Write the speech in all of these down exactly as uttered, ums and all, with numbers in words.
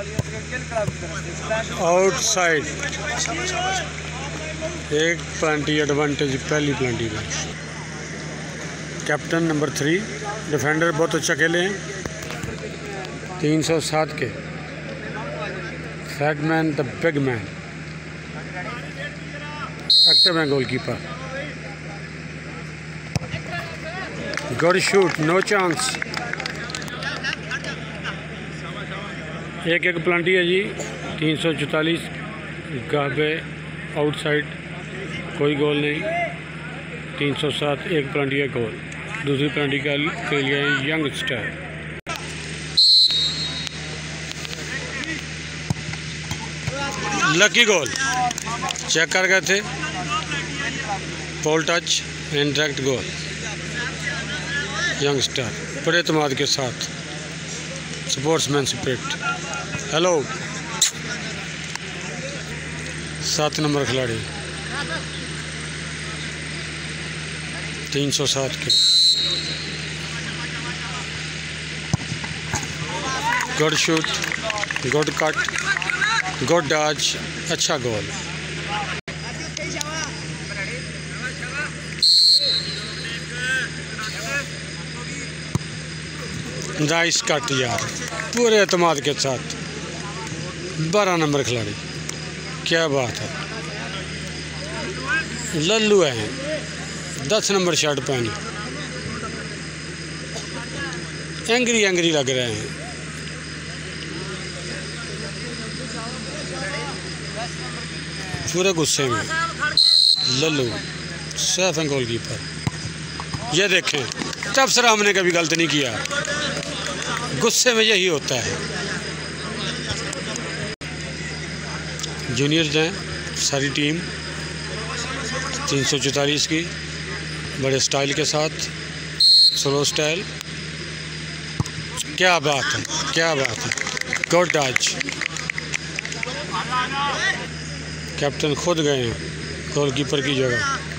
Outside एक penalty advantage पहली penalty में। कैप्टन नंबर थ्री डिफेंडर बहुत अच्छा खेले हैं। तीन सौ सात के fat man the big man active है goalkeeper. Good shoot no chance. एक एक प्लांटी है जी। तीन सौ चौतालीस गाबे आउटसाइड कोई गोल नहीं। तीन सौ सात एक प्लांटी का गोल। दूसरी प्लांटी का के लिए young star. Lucky goal check कर गए थे। Pole touch and direct goal. Young star बड़े एतमाद के साथ स्पोर्ट्समैन स्पिरिट। हेलो सात नंबर खिलाड़ी तीन सौ सात के। Good shoot good cut good dodge अच्छा गोल। नाइस कट यार पूरे एतमाद के साथ। बारह नंबर खिलाड़ी क्या बात है। लल्लू है दस नंबर शर्ट पहने एंग्री एंग्री लग रहे हैं। पूरे गुस्से में लल्लू सेफ है गोलकीपर। ये देखें तब सर हमने कभी गलत नहीं किया। गुस्से में यही होता है। जूनियर्स हैं सारी टीम तीन सौ चौतालीस की बड़े स्टाइल के साथ स्लो स्टाइल। क्या बात है क्या बात है। Good Dodge. कैप्टन खुद गए हैं गोलकीपर की जगह।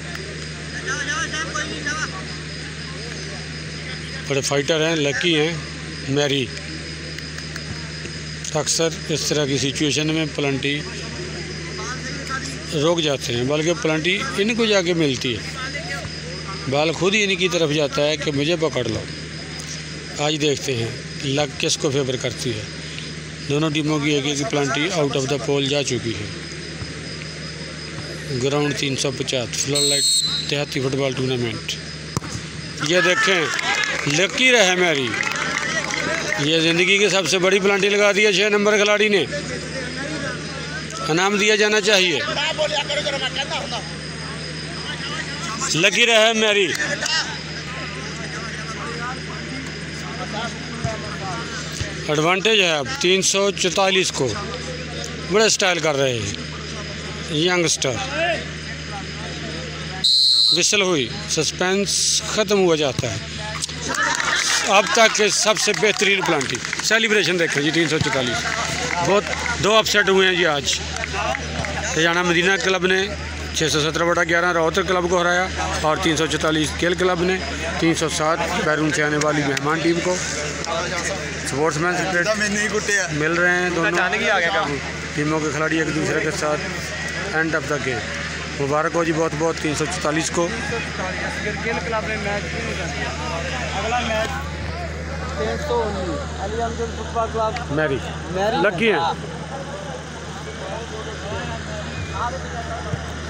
बड़े फाइटर हैं लकी हैं मैरी। अक्सर इस तरह की सिचुएशन में प्लांटी रोक जाते हैं बल्कि प्लांटी इनको जाके मिलती है। बाल खुद ही इनकी तरफ जाता है कि मुझे पकड़ लो। आज देखते हैं लक किसको फेवर करती है। दोनों टीमों की एक एक penalty out of the pole जा चुकी है। ग्राउंड तीन सौ पचास फ्लड लाइट देहाती फुटबॉल टूर्नामेंट। ये देखें लकी रहे मेरी। ये ज़िंदगी की सबसे बड़ी प्लांटी लगा दी है छः नंबर खिलाड़ी ने। इनाम दिया जाना चाहिए। लकी रहे मेरी। एडवांटेज है अब तीन सौ चौतालीस को। बड़े स्टाइल कर रहे हैं यंगस्टर। विसल हुई सस्पेंस ख़त्म हुआ जाता है। अब तक के सबसे बेहतरीन प्लांटी सेलिब्रेशन देखें जी। तीन सौ चौतालीस बहुत दो अपसेट हुए हैं जी आज। हरियाणा मदीना क्लब ने छः सौ सत्रह बटा ग्यारह राउतर क्लब को हराया और तीन सौ चौतालीस खेल क्लब ने तीन सौ सात बैरून से आने वाली मेहमान टीम को। स्पोर्ट्समैन स्पिरिट मिल रहे हैं दोनों टीमों के खिलाड़ी एक दूसरे के साथ। एंड ऑफ द गेम मुबारक हो जी बहुत बहुत तीन सौ चौतालीस को। मैरी लगी हैं।